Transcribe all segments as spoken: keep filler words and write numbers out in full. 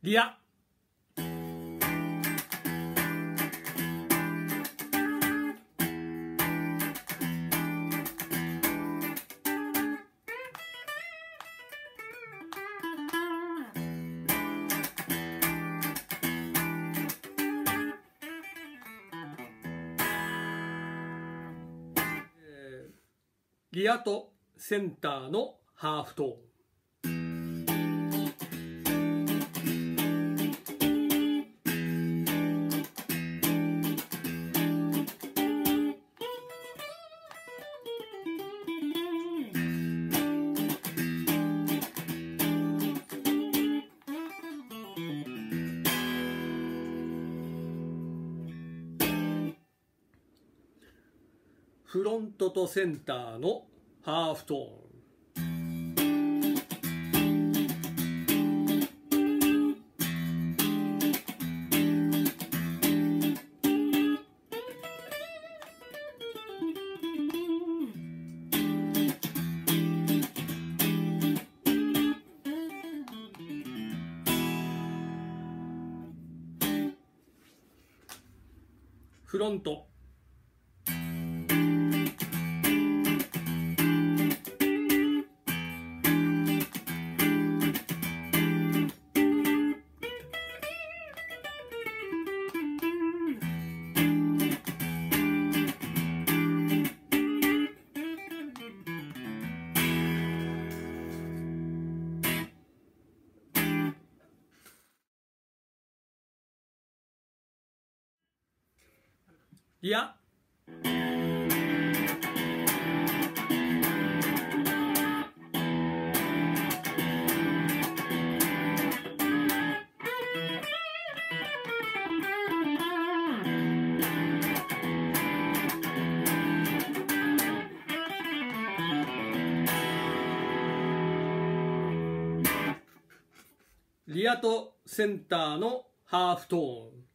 リア。リアとセンターのハーフトーン。フロントとセンターのハーフトーン。フロント。リア。リアとセンターのハーフトーン。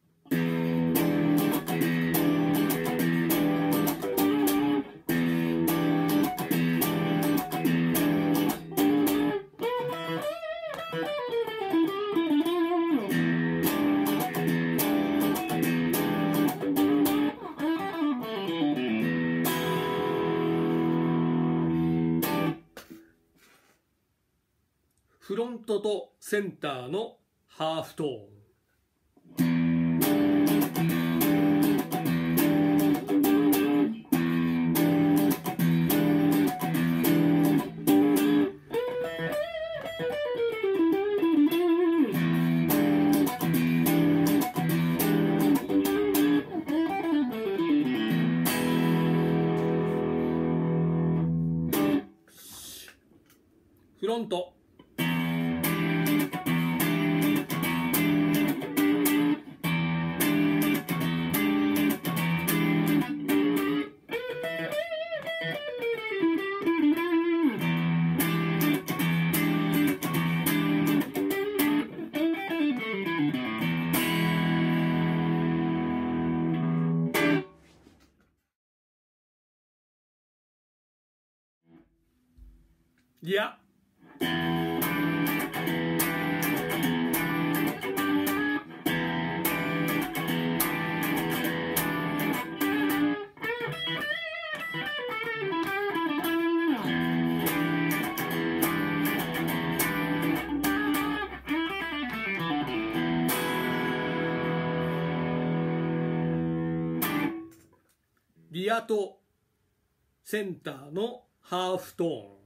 フロントとセンターのハーフトーン。フロント。リア。リアとセンターのハーフトーン。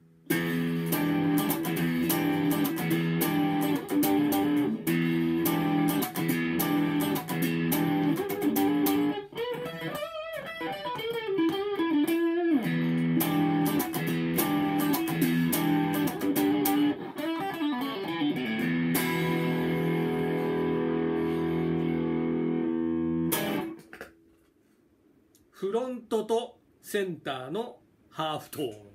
フロントとセンターのハーフトーン。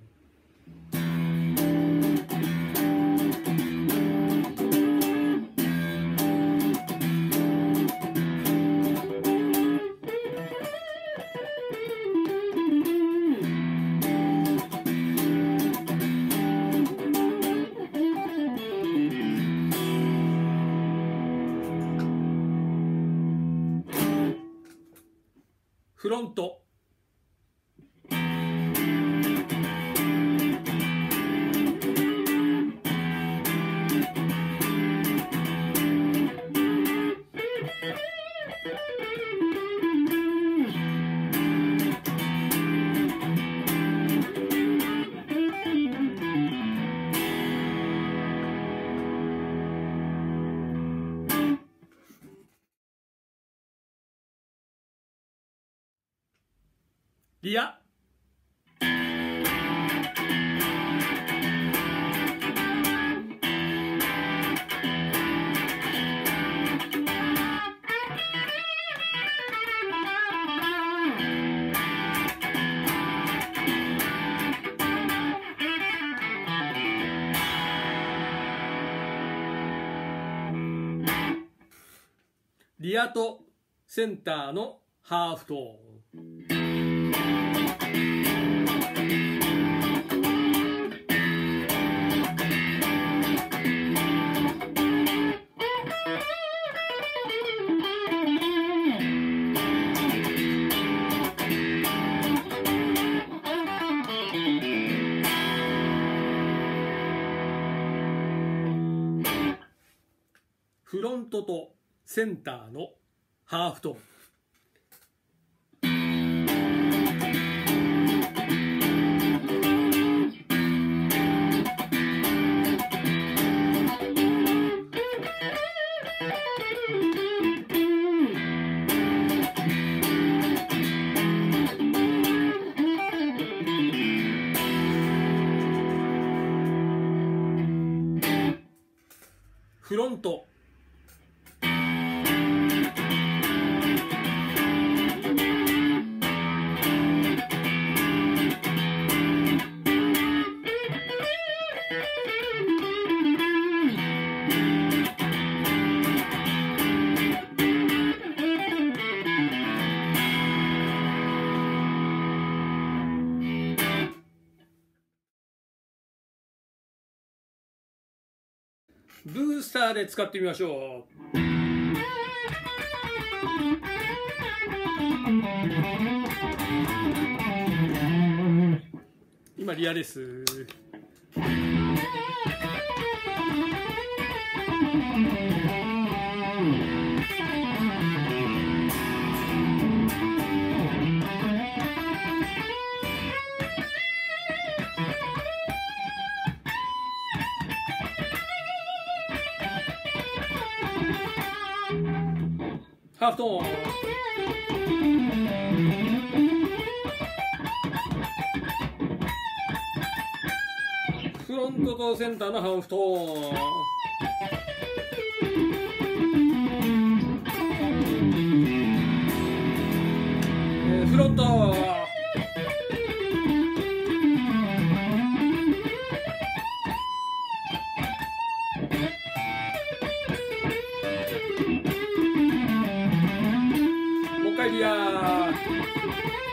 フロント。リア。リアとセンターのハーフトーン。フロントとセンターのハーフトーン。フロント。ブースターで使ってみましょう。今リアです。ハーフトーン。フロントとセンターのハーフトーン。えー、フロント。もう一回リア。